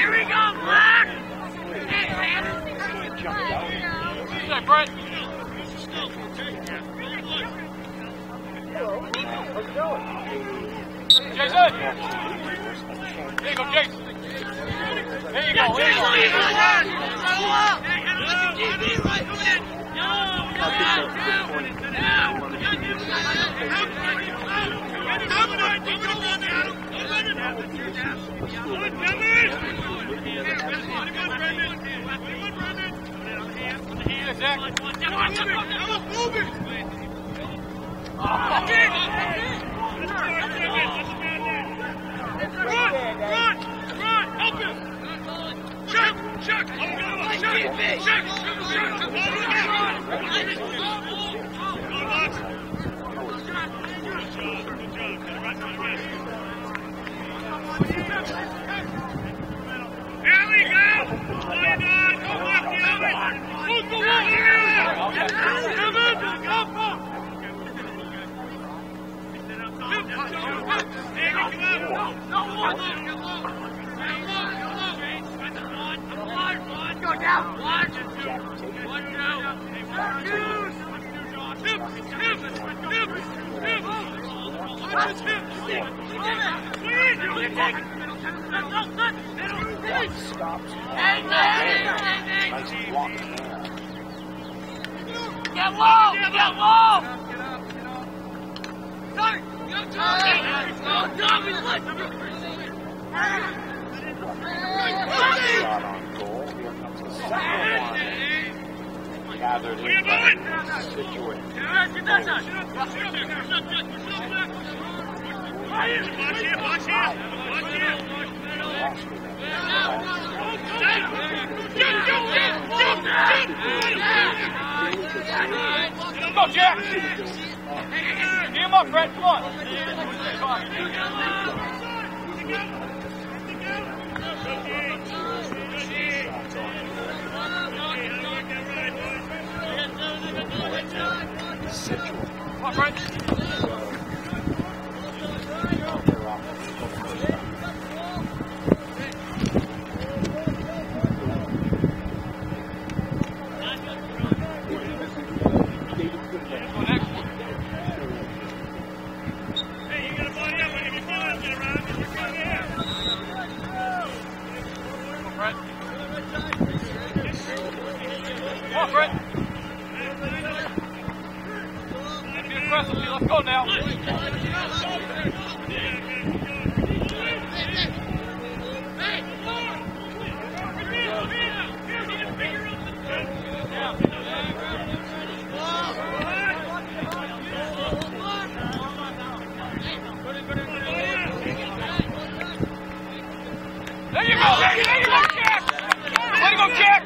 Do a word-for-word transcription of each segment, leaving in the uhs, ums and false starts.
Here we go, Black! What's that, Brett? How's it going? Jason! There you go, Jason. There you go, there you go. Zach. Run! Run! Run! Help him! Check! Check! Check! Check! Check! Here we go! Line on! Go up, Kevin! Move the wall! Kevin! Go! Go down! One, two, one, two, Get low! Get low! Sorry! Go, Tommy! Go, Tommy! Gathered in that situation. Watch here, watch here, watch here. Go, Jack! Get him up, Brett, come on! Come on, Brett! Let's go now. There you go. There you go, Jack. There you go, Jack.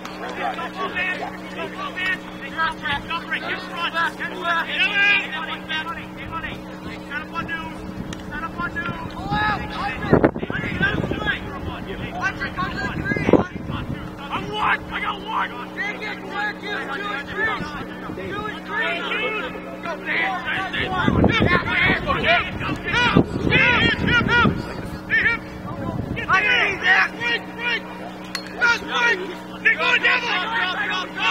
I got one! Take it, work, two and three! Two and three! Go, man! Go, Jack! Go, Jack! Hit him! Hit him! I need that! Break, break! Let's break! They go, devil! Go, go,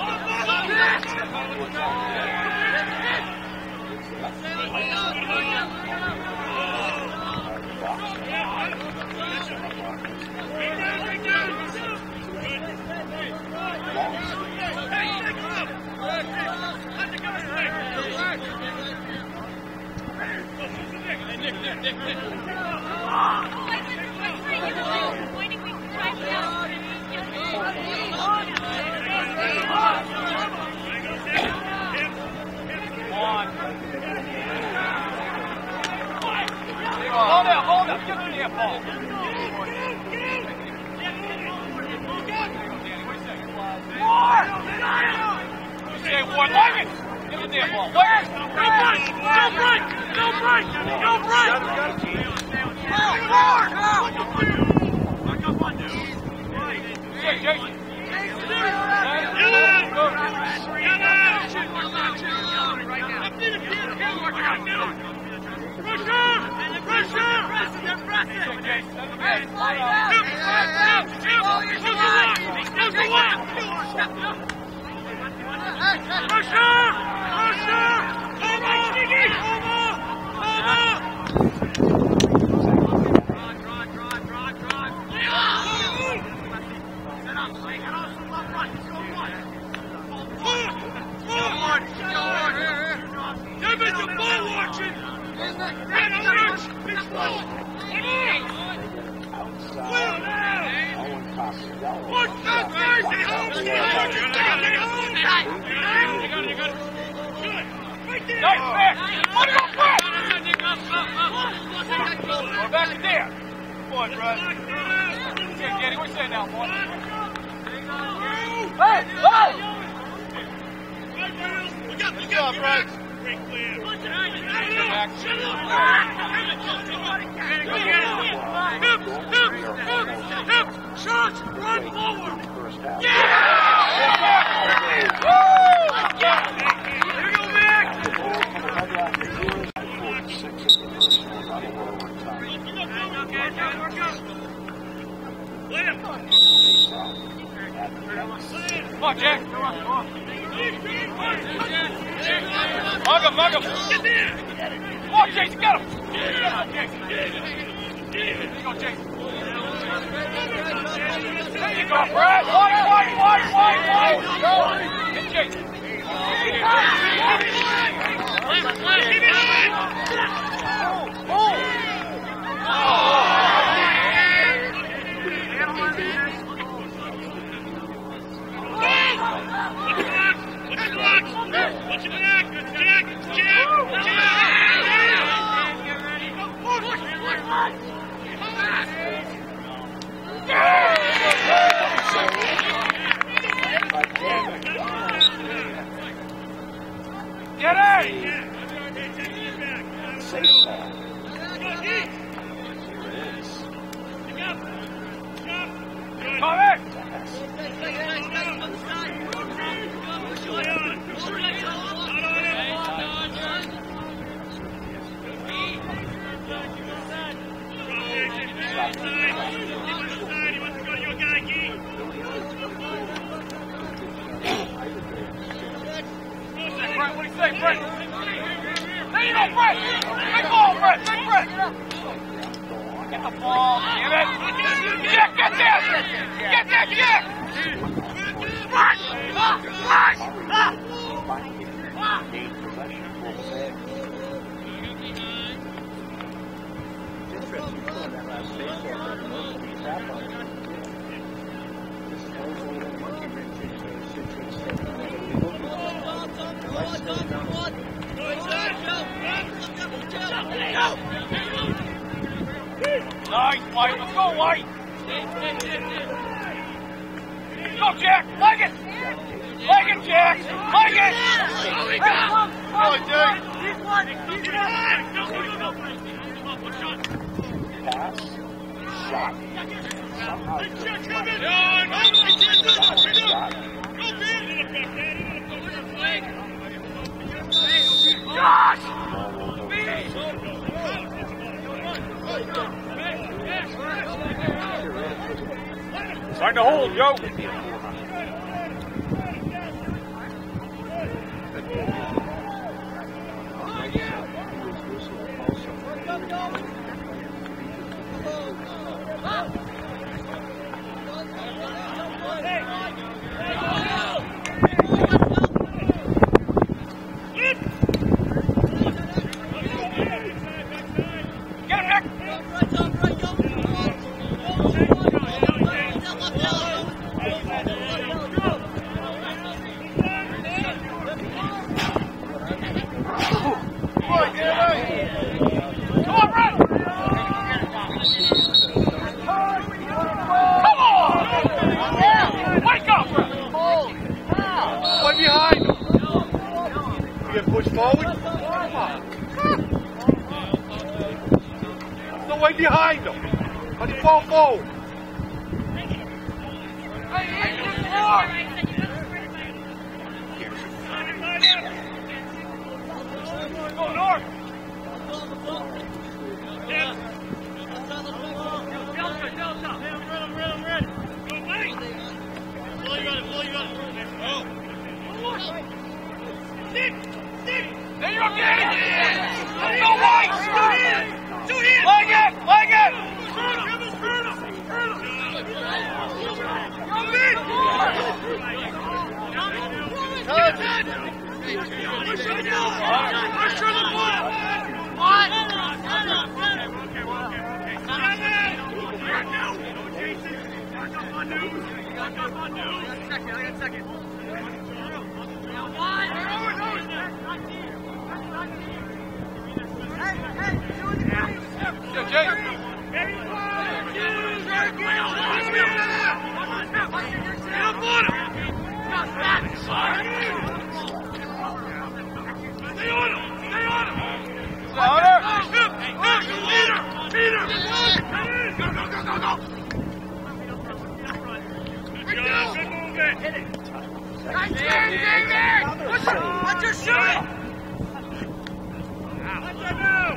Hold up, hold up, get in here, Paul. More! Say one, Lyman! Get in there, Paul. Where? Go break! Go break! Go break! Go break! More! I got one, dude. Yeah, Jason. Pressure! Pressure! Pressure! Back to there. Come on, Brad. Yeah, Kenny, what you say now, boy? Hey, hey! Good job, Brad. Hip, hip, hip, hip, shots, run forward. Yeah! Woo! Here we go, Mac! Come on, Jack. Mug him, mug him. Come on, Jason, get him. There you go, Jason. There you go, Brad. Wide, wide, wide, wide, wide. Hit Jason. Watch it back! Jack! Jack! Get it! Safe ball. Come in! Brett, what do you say, Brett? There you go, Brett! Big ball, Brett! Big Brett! Get the ball, give it! Jack, get there! Get there, Jack! Right! Right! Nice, White. Let's go, White. Go, Jack. Like it. Like it, Jack. Like it. Go, Jack. He's one. He's one. Pass. Shot. Somehow. Josh! Time to hold, Joe. Behind him. How do you fall forward? Go north. Delta, Delta. I'm ready, I'm ready. Go wait. Blow you got it, blow you got it. Oh. Stick, stick. There you go, get it. Let's go, White. Two hands! Leg it! Leg it! Turn him! Turn him! Turn him! Come in! Push the ball! Push the ball! What? Okay, okay, okay. on, dude. Back up on, dude. I got a second, I got a second. One. Hey, hey, doing the game. Yeah, Jay. Stay on him! Stay on him! Louder! Peter! Peter! Go, go, go, go, go! Good job! Good movement! Hit it! Nice game, David! What's your, what's your shooting? What's your move?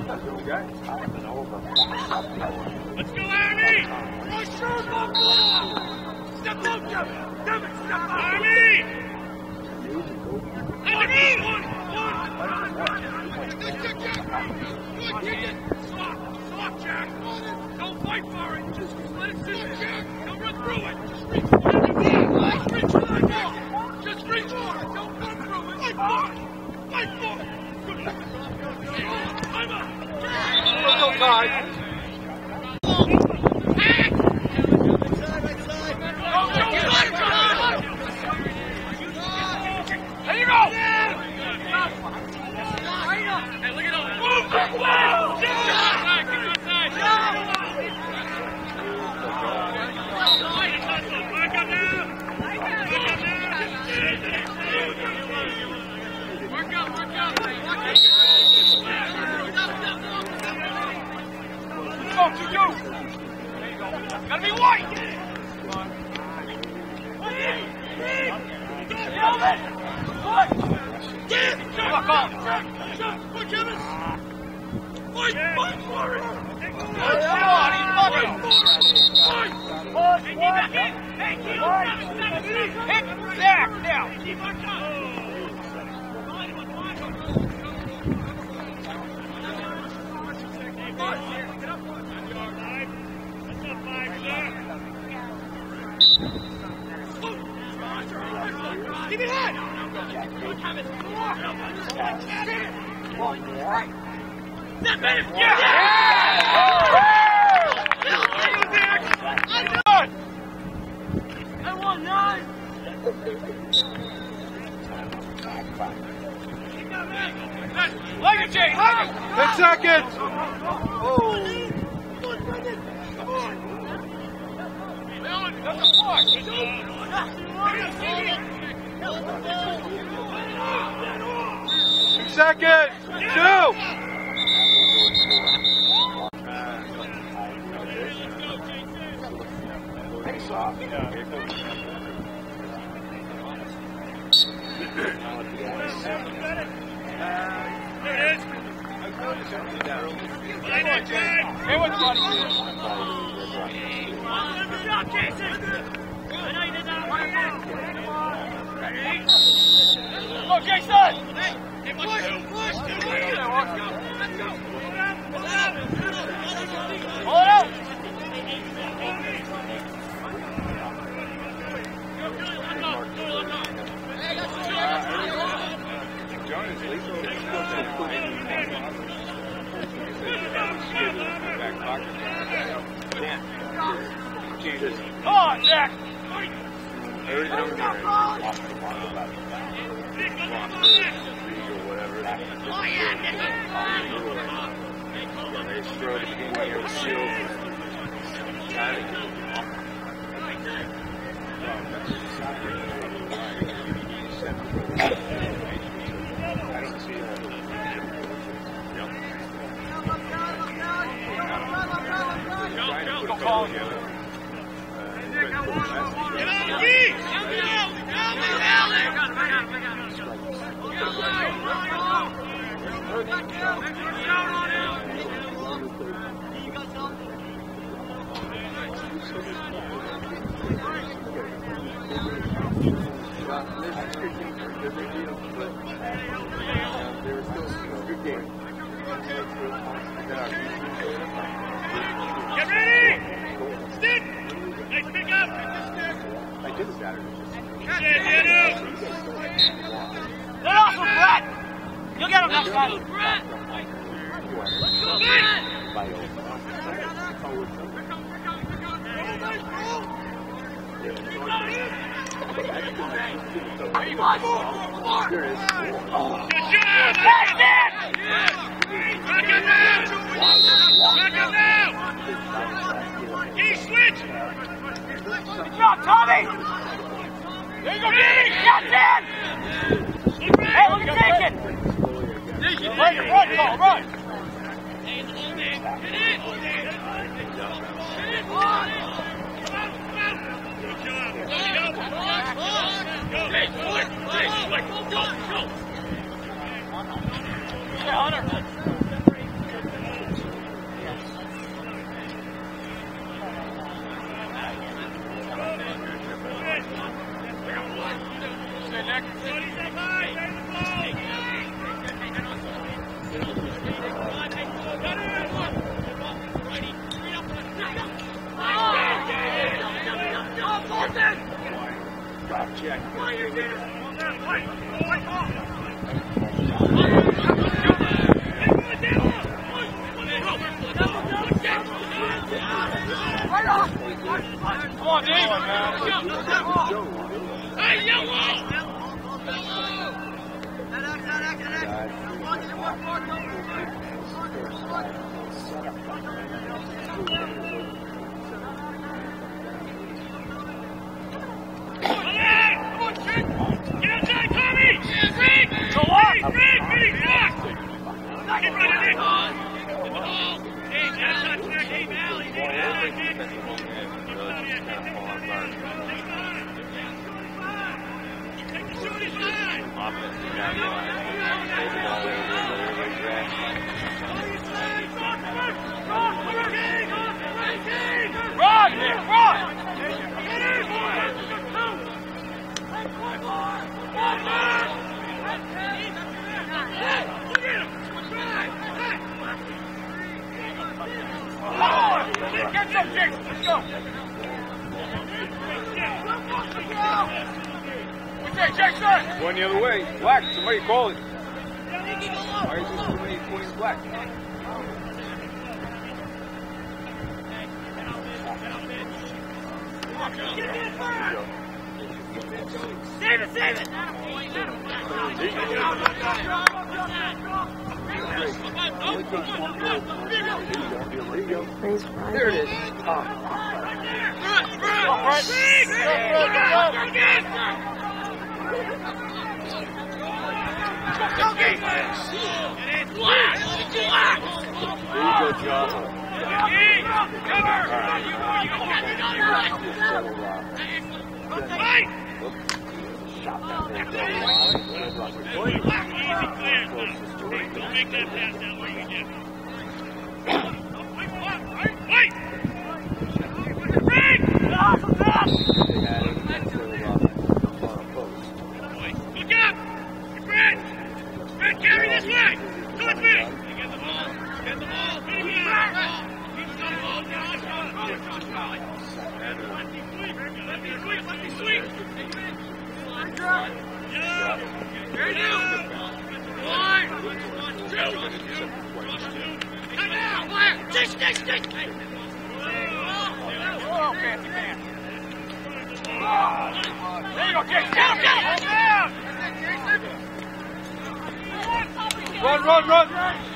Let's go, Army! Rush shoot, go, go! Step up, Kevin! Kevin, step up! Army! One, one, one! Good kick, Jack! Good kick it! Stop! Stop, Jack! Don't fight for it! Just let it sit, Jack! Don't run through it! Just reach for it! Just reach for it! Just reach for it! Don't run through it! Fight for it! Fight for it! Good kick! I'm up! Let's go, Todd. There you go! Hey, look at him! Move! Back away! Keep outside! Keep outside! Back up now! Work out, work out! Go, you go! Gotta be white! Kelvin! What? Get! Fuck off! What, Kevin? Fight! Fight for it! Come on, he's fucking! Fight! Hey, keep back in! Hey, keep back in! Hit Zach now! Keep back up! Keep it high! That man! Yeah! I won nine! Like it, Jay! Like it! Ten seconds! Oh! That's a block! Two seconds! Two! Hey, what's funny? Go, Jason! Hey, push! Push! Pull it out! John is lethal. Back pocket. Jesus. Come on, Zach! Everything over there is off the mark about it. Or whatever. They throw the beginning here with shield. I don't see that. Go, call him. Get out, Gee! Help me out! Help me out! Get ready! Stick! Nice pick up! I did Saturday. Get it, get it! Get off him, Brett! You'll get him next time. Brett! Let's go, Brett! Good job, Tommy! There you go, Danny! Shots in! Hey, look at Bacon! Run, run, Paul, run! Yeah, Hunter. Come on, Dave. Hey, yellow! Going the other way. Black, somebody call it. Why is this too many points black? Save it, save it! There it is. Oh. Good job. Make that pass that way again. Wait! Break! Look up! Fred! Fred, carry this way! Go with me! Get the ball! Get the ball! Keep it out! Keep the ball down! Let me sweep! Let me sweep! Yeah! Here you go! One! Two! Come down! One! Stick, stick, stick! Oh, fancy man. There you go, Jason. Down, down, down. Run, run, run.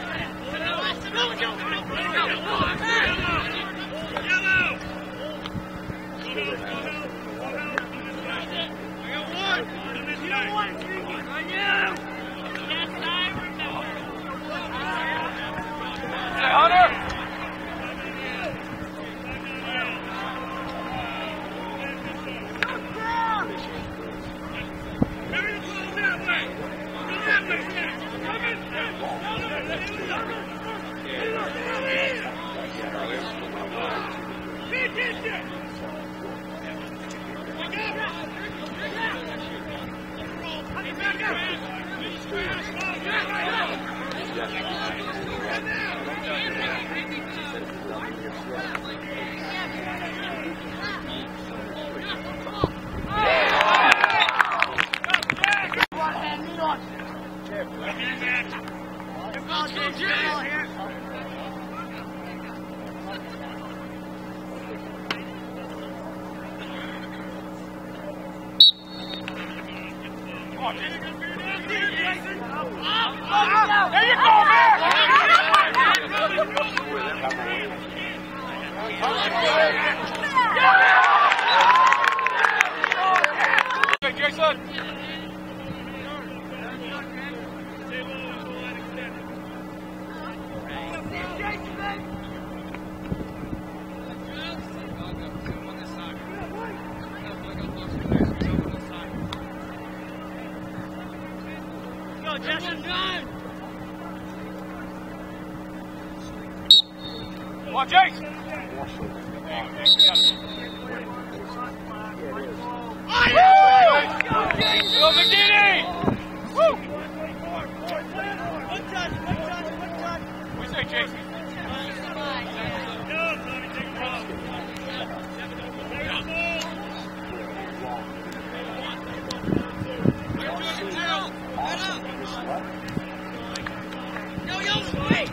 Hey, Hunter. on, Jason. There you go, man! Okay, Jason. Come on, Jason! Go, McGinney! Woo! One touch, one touch, one touch. What do you say, Jason? Yo, yo, wait!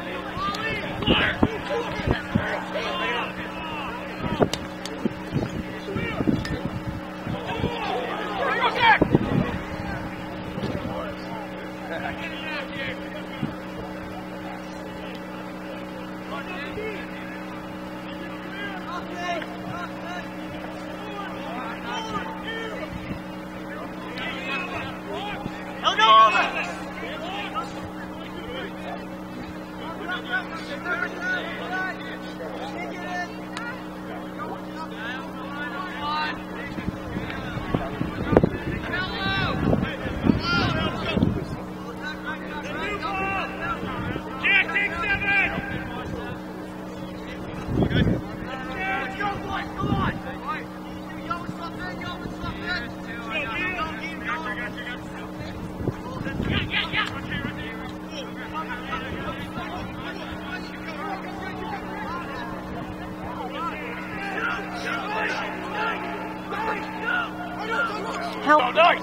Help. Oh, nice.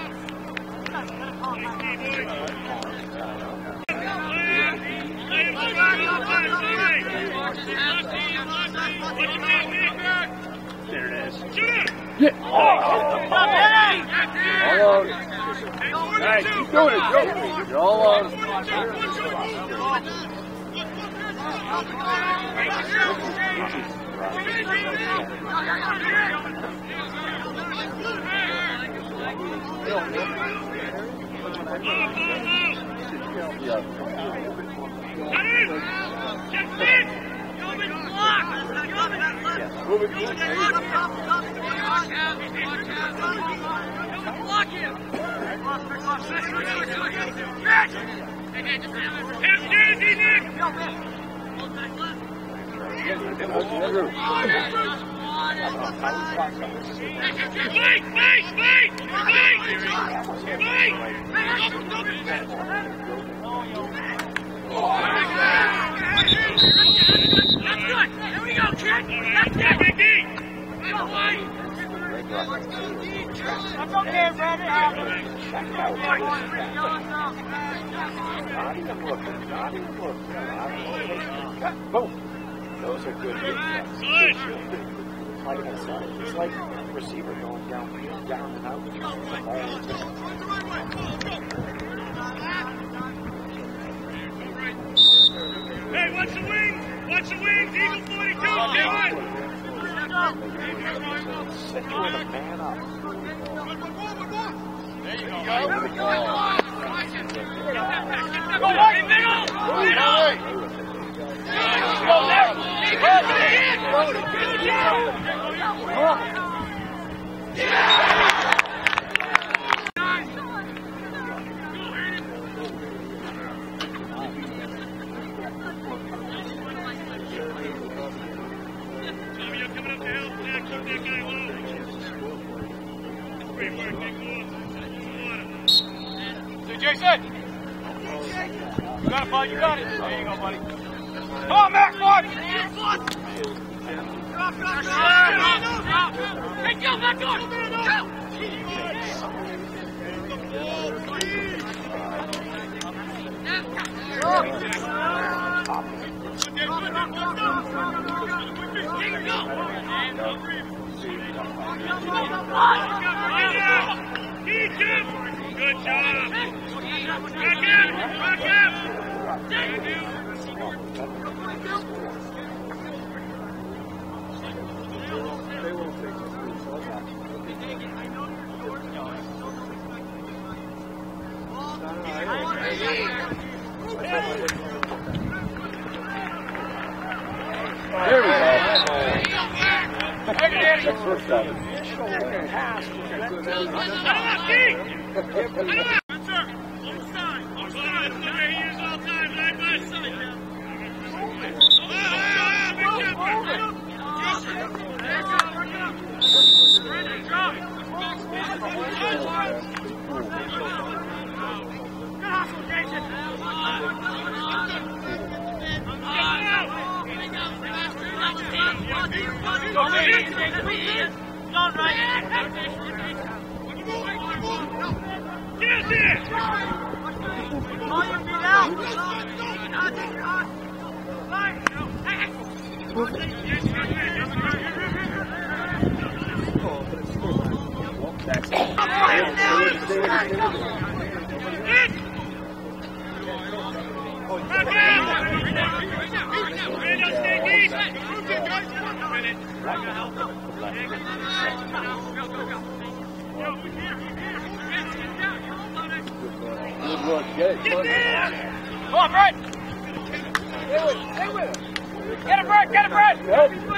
There it is. Yeah. Oh, All on. Hey, keep doing it, Joe. You're all on. Move it, move it. Block him! Wait, wait, wait! Wait! Wait! That's good! There we go, kid! That's it! Go, wait! That's okay, Brad. It happens. Not even looking. Not even looking. Boom. Those are good. Like I said, it's like a receiver going down, down and out. Hey, watch the wings! Watch the wings! Eagle forty-two, do it! Set you with a man up. There you go. Go right, middle! Middle! Go there! Jason! You got it, bud. You got it. There you go, buddy. Come on, Max, bud! Drop, drop, drop! Hey, go, back on! Go! Good job. Back in. Back in. They won't take it. There we go. That's first time. Good look, get it. Come on, Brett! Stay with it, stay with it! Get it, Brett, get it, Brett! Help him.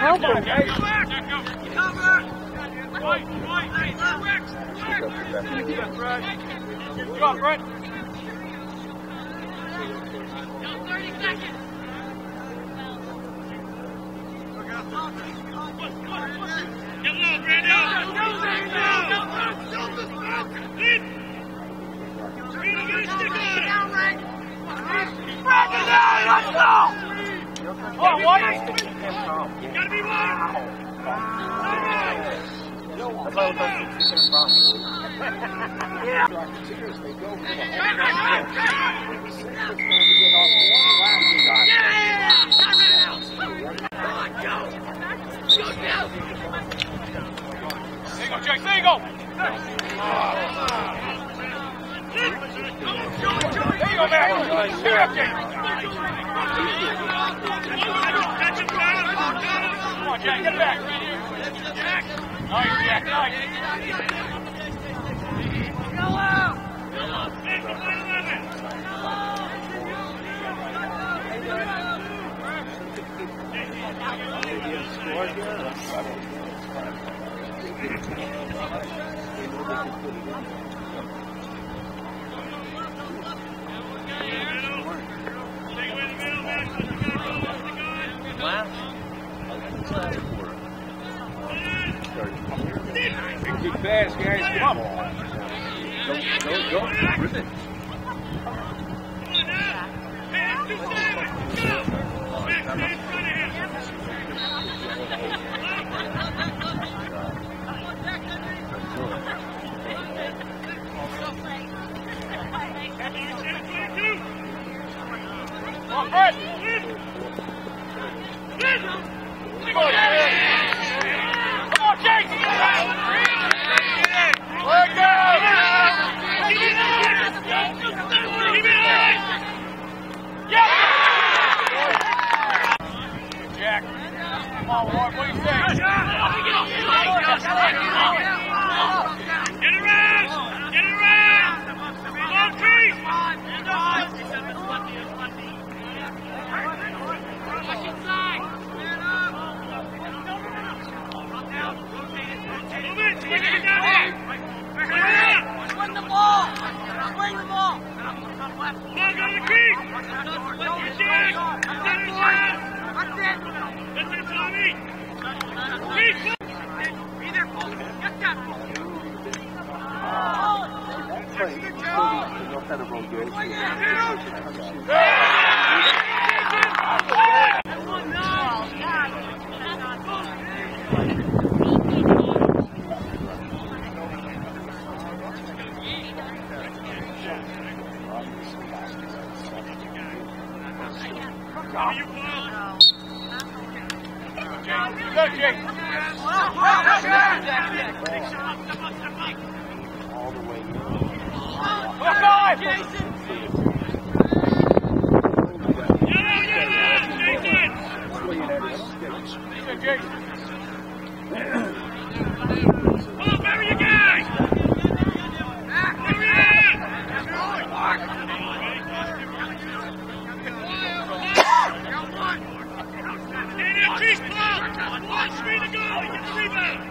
Come on, Brett! thirty seconds. Get low, Brandon! Go, Brandon, down, let's go! Come on, White! You gotta be one! That's why I was like, it's a problem. Yeah. Seriously, go for the There you go, Jake, there you go! There you go, man! Give it up, Jake! Come on, Jack, get it back! Nice, Jack, nice! Big fast, guys. Come on. Go, go, go. Rip it. Come on, Brett! Come on, Jake! Let go! Yeah! Jack, come on, Ward, what do you say? Get around! Get around! Long feet! Swing the ball! Swing the ball! Long on the creek! That's it! That's it, Tommy! Creek! Be there, Paul! Get that ball! Good job! No kind of road goes. Go, Jake! all the way in. Look on! Jason! Jason! Oh, bury your guy! Bury it! Stay there, Chief Paul! One screen to go! Get the rebound!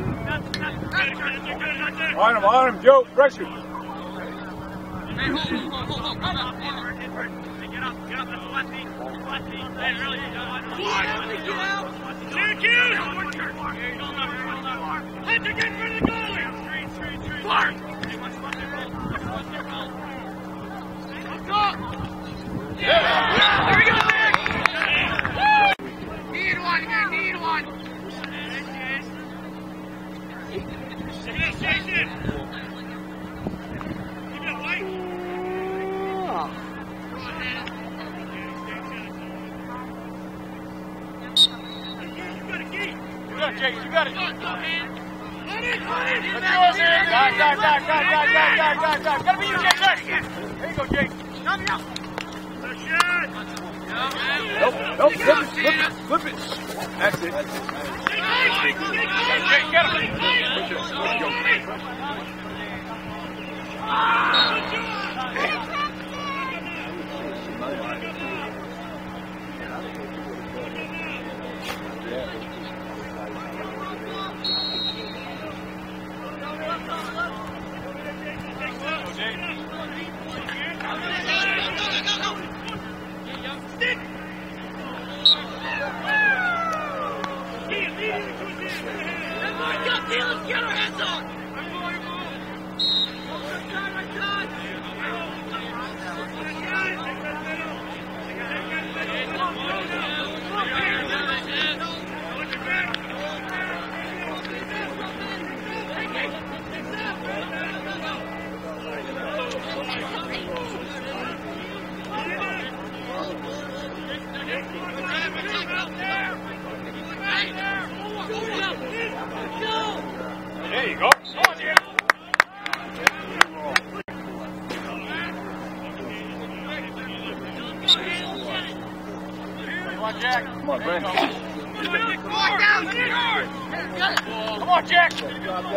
On him, on him, Joe. Pressure. Hey, hold, hold, hold, hold, come on. Get up, get up, that's lefty. Lefty. Hey, really, get out. Syracuse! Hunter, get in front of the goalie! Clark! Let's go! Yeah! There we go, Nick! Need one here, need one! Yes, Jason! Keep it white! You got it, Jason. You got it. Let it, let it! Let's go, man. Dive, dive, dive, dive, dive, dive, dive, dive, dive. Gotta be you, Jason. There you go, Jason. Come here! Good shot! Nope, nope, flip it, flip it, flip it. That's it. Hey, Jason, get him. Let's get our hands on! There you go. Come on, Jason. Come on, Jack. Come on, Brent. Come Come on, Jack. Good job, Dad.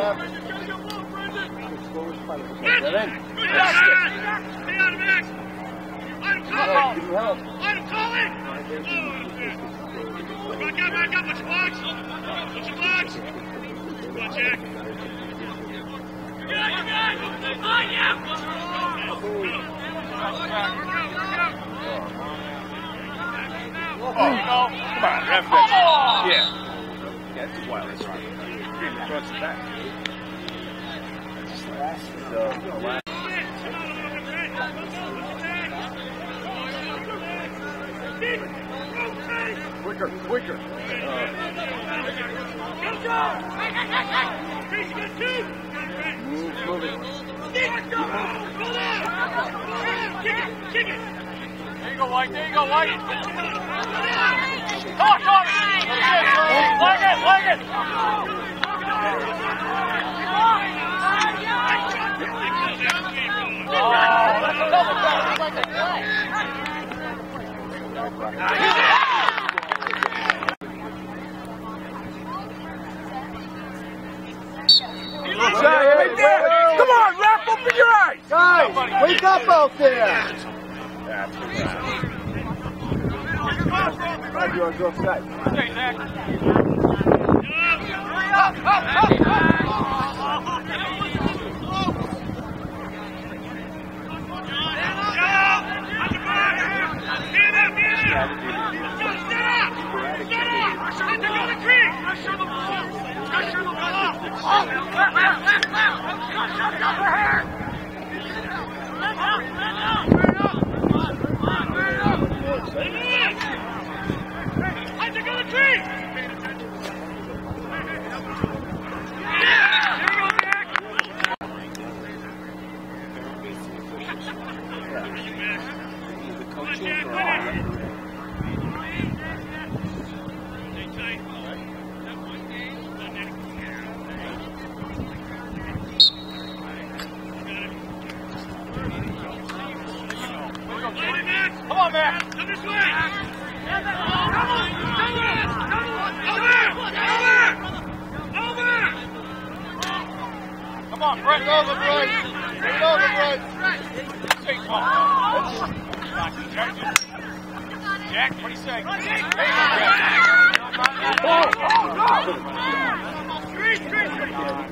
Get Get in. Stay out of it! Let him All call right, it! give him help. Let him call it! Back up, back up, what's your box? What's your box? Come on, Jack. You got you got on you! Oh, you go. Come on, ref Come that. on. Yeah. Yeah, that's a wild. That's right. Getting across the back. So, you know, last. Quicker, quicker. Uh, move, move it. There you go, White. There you go, White. Come on, come on. Leg it, leg it. Oh, that's another foul. It's like a flag. Right there. Come on, Rap, open your eyes. Guys, wake up out there. That's right. You're on your side. Okay, Zach. back. Come this way. Come on. Over. Over. Over. Come on, Brett. Over, Brett. Bring it over, Brett. Take off. Jack, what do you say? Hey, Street, street, street.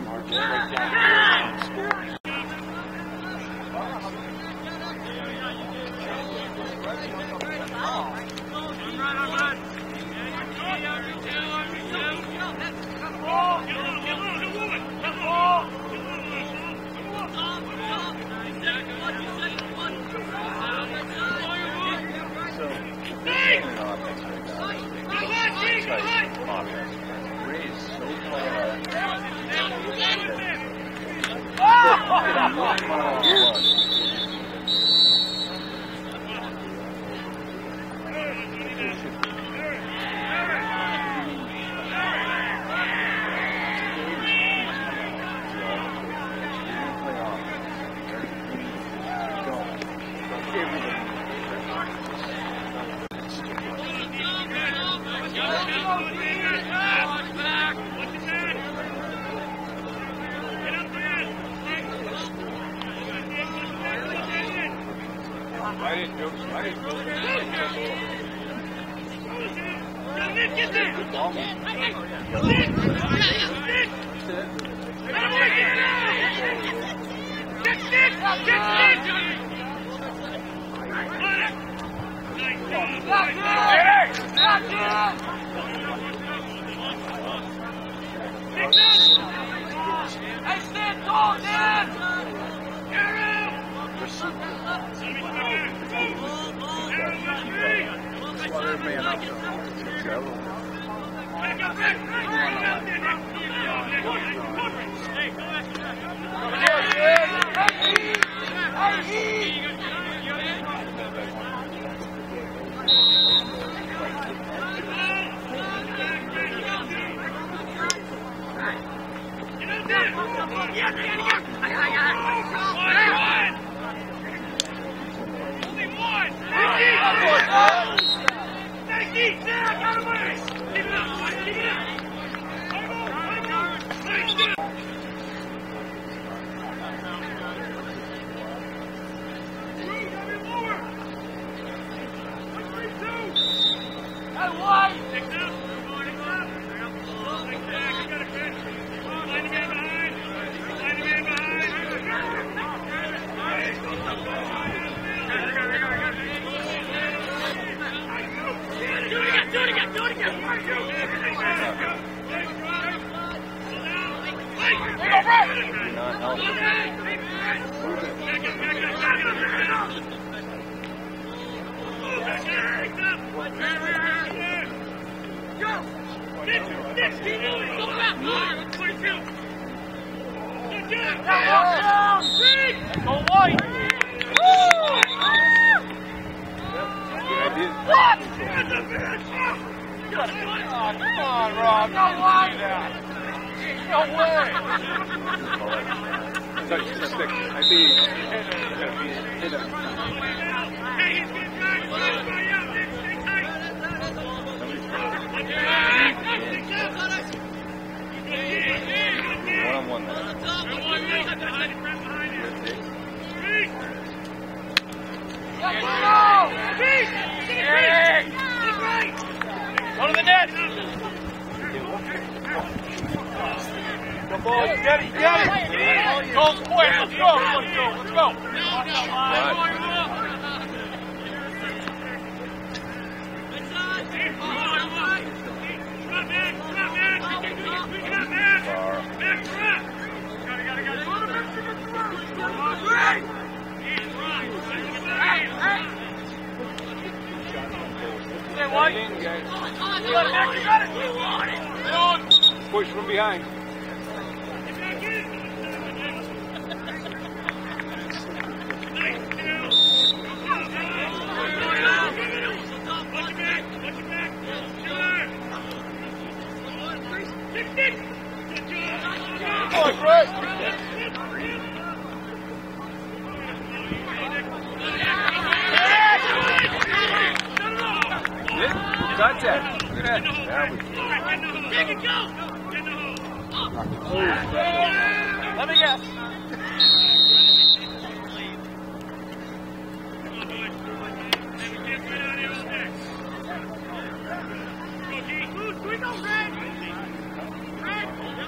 Push from behind. Hey! contact. Look at that. Now we Take it, go! Let me guess. We go, Red! Red!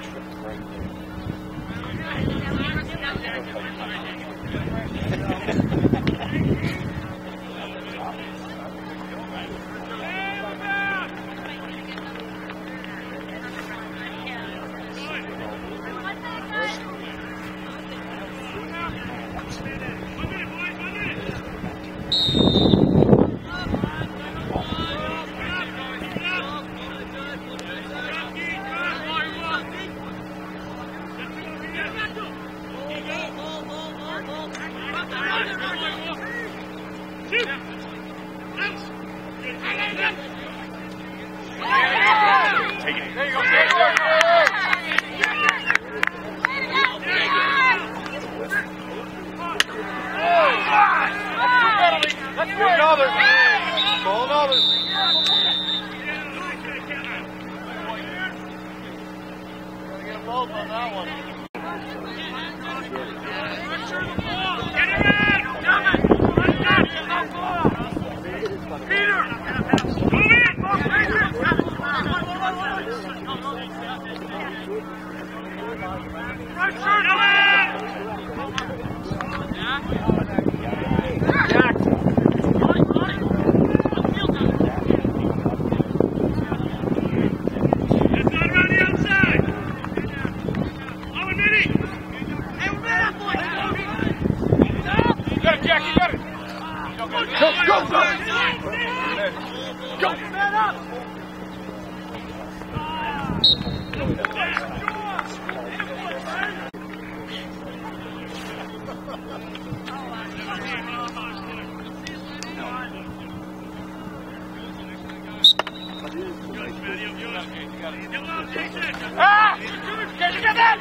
Ah! Can you get that?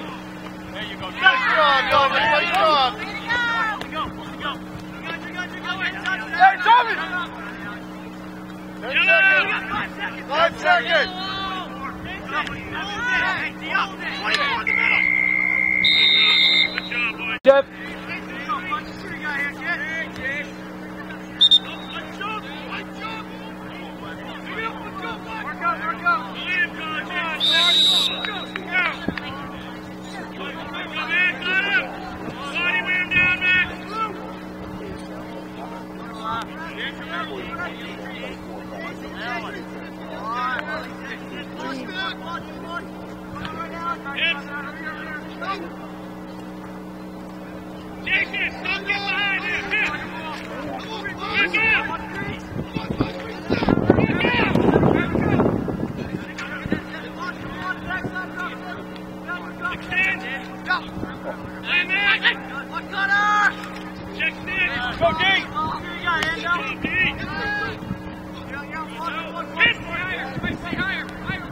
There you go. Nice job, Nolan. Nice job. Hey, Tommy! Five seconds. Jeff. Jason, don't get behind him. Hit. Look out. Extend. Go. Hey, man. Check six. Go deep. Go deep. Hit. Higher. Higher.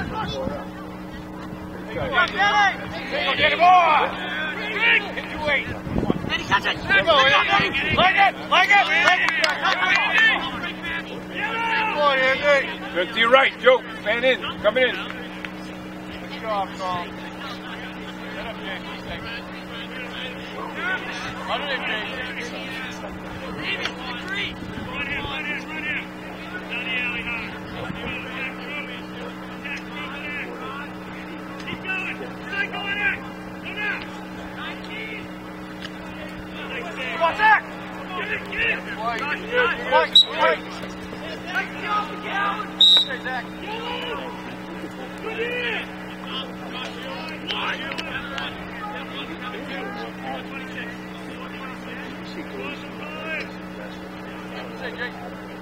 Higher. Go get it, boy. Hit you eight. Catch it. Go, Andy. Leg it. Leg it. Leg it. Boy, Andy. Look to your right, Joe. Man in. Coming in. Good job, Carl. Get up, Jason. Run it in, Jason. Run him, run him, run him. Down the alley high. Keep going. Keep going in. Go now. Come on, Zach. Get it, get it. Wait, wait, wait. Hey, Zach. Put it in. Say, Jake.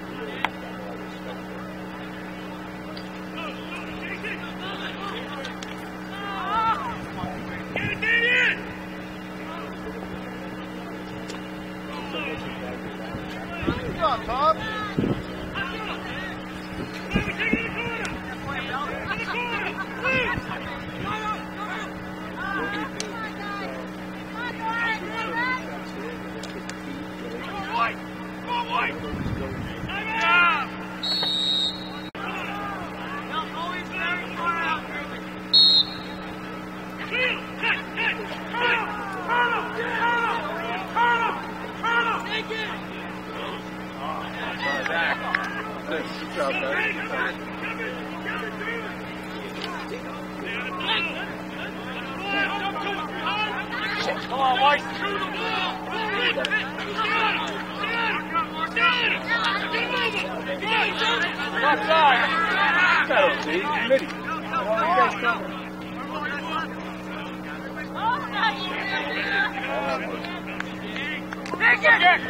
Get it, Damien. Good job, Tom. Take it in the corner. In the corner. Please. White. Go, White. Time out. Good job, guys. Come on, White. Left side. That'll see. Committee. Come on, you guys come. Take it!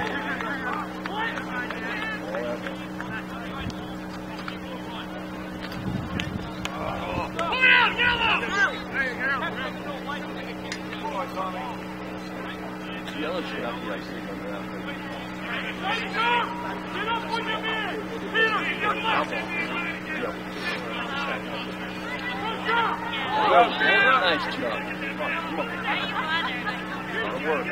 Pull it out, yellow! Yellow should not be icing on that. Get up on your man! Peter, get up! Nice job. Come on. Good work.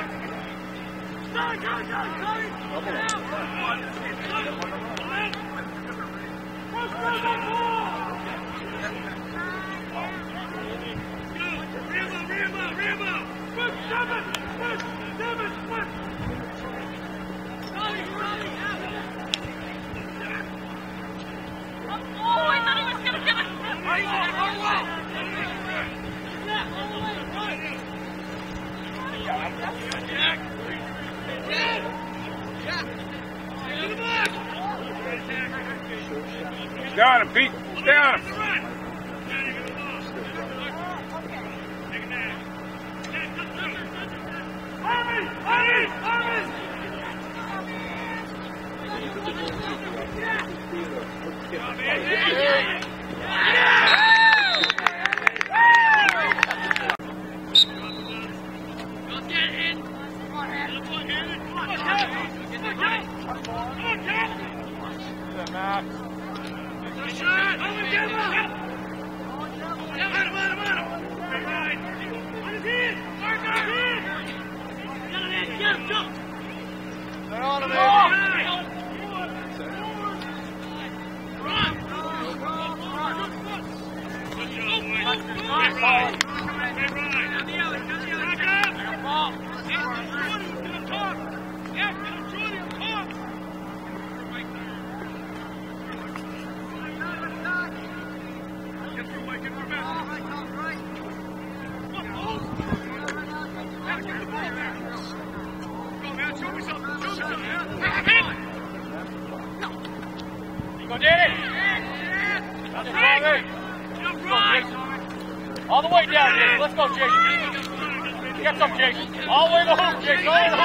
Got him, Pete. Stay on him. Army! Army! Army! All the way down, Jason. Let's go, Jason. Get some, Jason. All the way to the hoop, Jason. All the way to the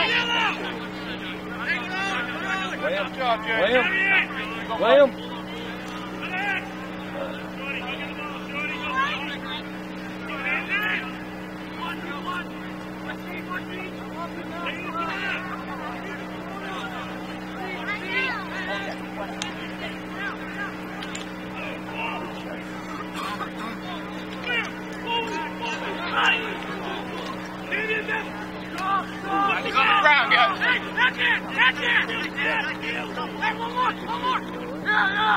hoop. William. Good job, Jason. William. William. Ground, guys. That's it! That's it! Hey, one more! One more! Yeah, yeah!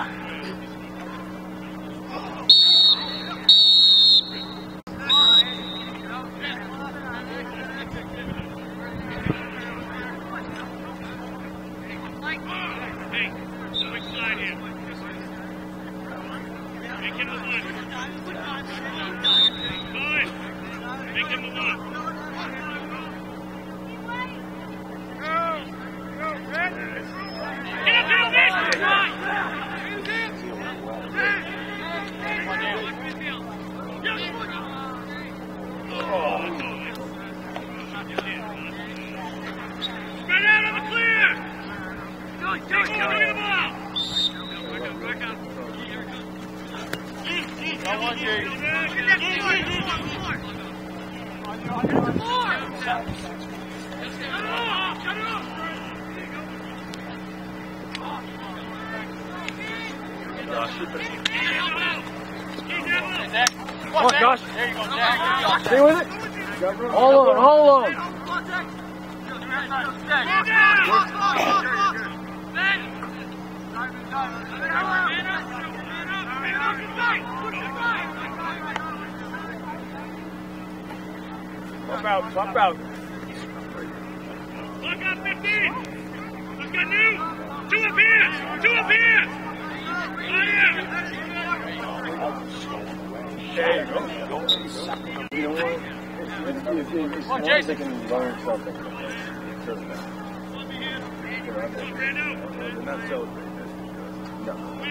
Hey, which side here? Make him the one. Good. Make him the one. Spread out on the clear! Go, go, go! Give me the ball! Back up, back up. Go on, Jason. Come on, Josh. There you go, Jack. Stay with it. Hold on, hold on. Swap out, swap out. Look up fifteen. Let's go new. Two up here. Two up here. Oh, yeah. There you go. You know what? It's, it's, it's Come on, Jason. They can learn something. They're not celebrating this. No.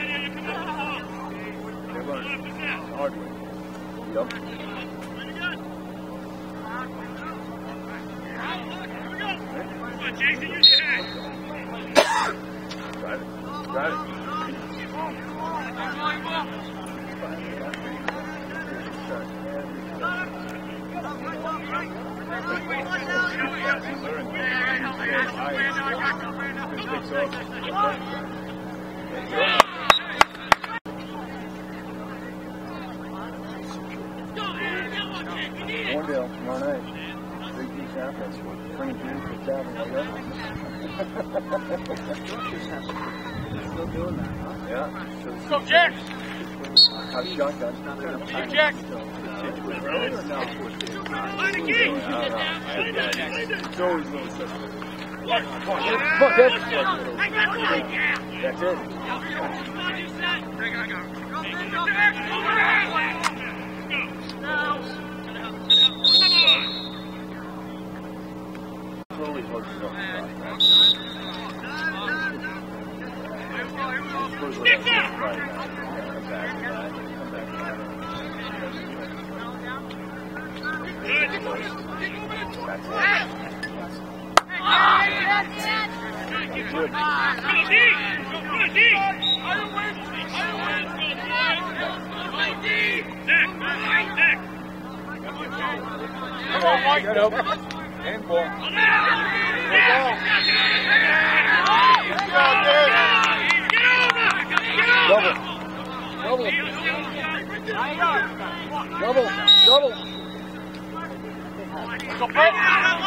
They learn hard way. Yep. Come on, Jason, use your head. Got it. Got it. One deal, tomorrow night. Three piece outfits. twenty-two for seven. Still doing that, huh? Yeah. Let's go, Jack. How's shotgun? You, Jack. Line the key. It's always little stuff. Come on, Come on, Dad. I got the line. That's it. Slowly horses up. Stick down. Good. Come on, D. Come on, D. Neck, neck. Come on, Mike. Good help. Handball. Double. Double. Double. Double. Let's go, Brett.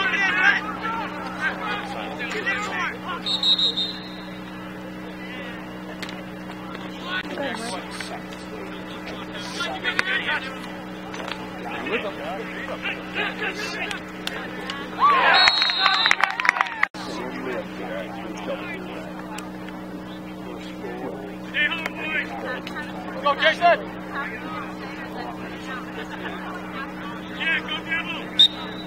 Stay home, boys. Go, Jason. Yeah, go Devils.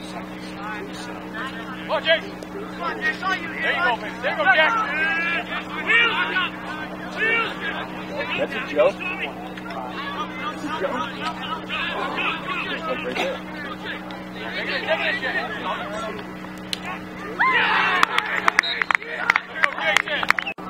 Go, Jason. Come on, they saw you here. There you go, man. There you go, Jack. Wheels. Wheels. That's a joke. That's a joke. Just like right there. Take it, take it, Jack. There you go, Jason.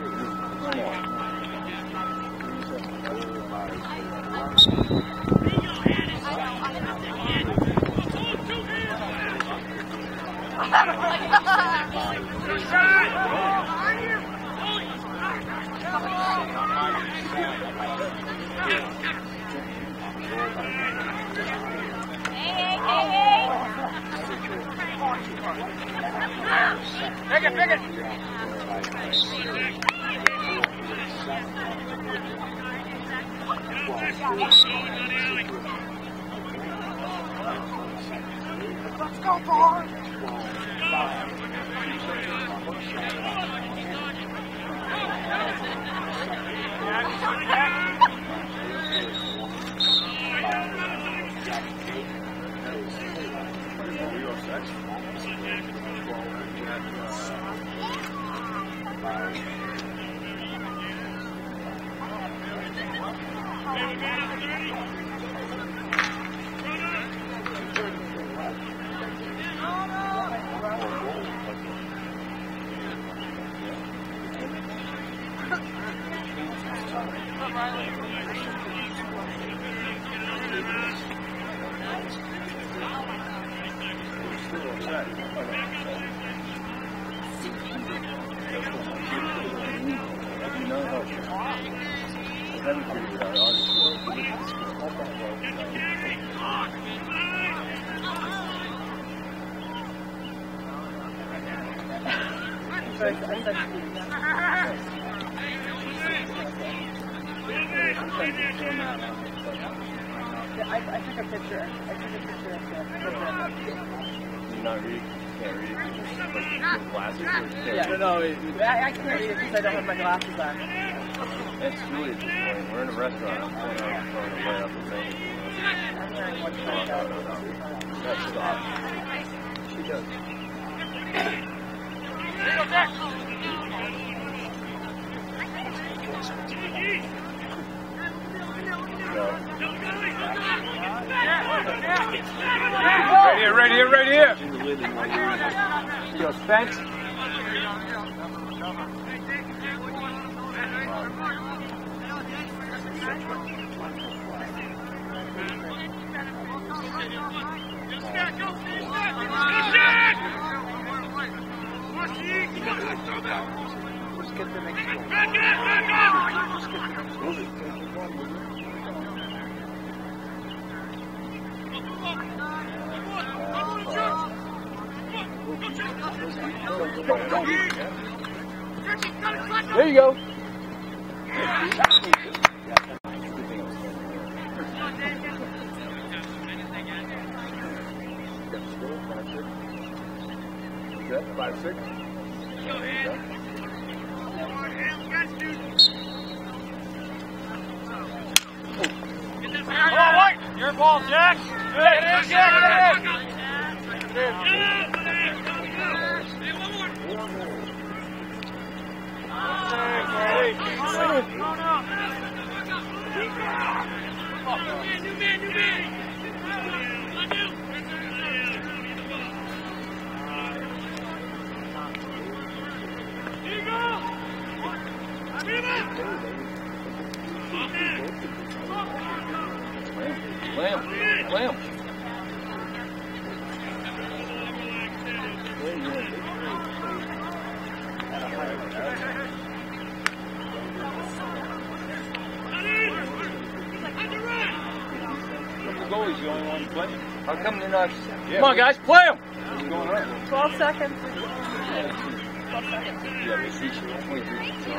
Pick it, pick it. Let's go, boys. I, I took a picture. I took a picture of the not read? Can't read? Just like with glasses? Or can't Yeah, read? no, no, I, I can't read it because I don't have my glasses on. It's Julie at this point. We're in a restaurant. I'm pulling out and throwing it right up the thing. I'm wearing one No, no, no, no. That's stop. She does. Right here, right here, right here. Yo, Spence. Let's get the next one. There you go. Five, six. Come on, White. Your ball, Jack. Good, Jack. New man, new man. Here you go. Lamb, lamb. The goalie's the only one playing. How come they're not? Yeah, come on, guys, play them. What's going on? twelve seconds. twelve seconds. Yeah, we see you.